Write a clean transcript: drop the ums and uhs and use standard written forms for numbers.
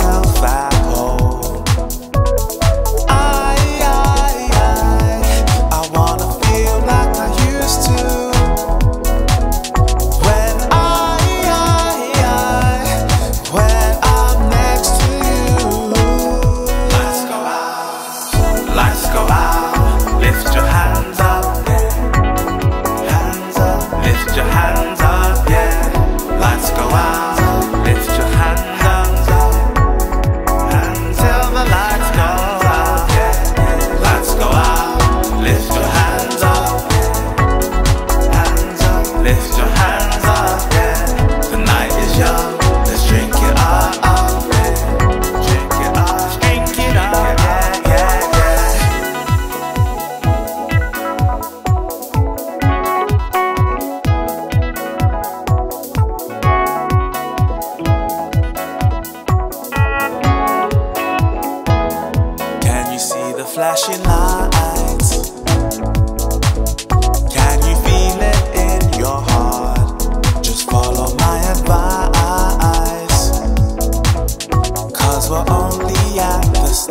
myself at home. I wanna feel like I used to. When I'm next to you. Lights go out, lights go out. Lift your hands up, yeah. Hands up, lift your hands up, yeah. Lights go out, lift your hands up, until the lights go out, yeah. Lights go out, lift your hands up, hands up, lift your hands up, yeah. The night is young, let's drink it up, yeah. Drink it up, drink it up, yeah, yeah, yeah. Can you see the flashing lights? Can you feel it in your heart? Just follow my advice, 'cause we're only at the start.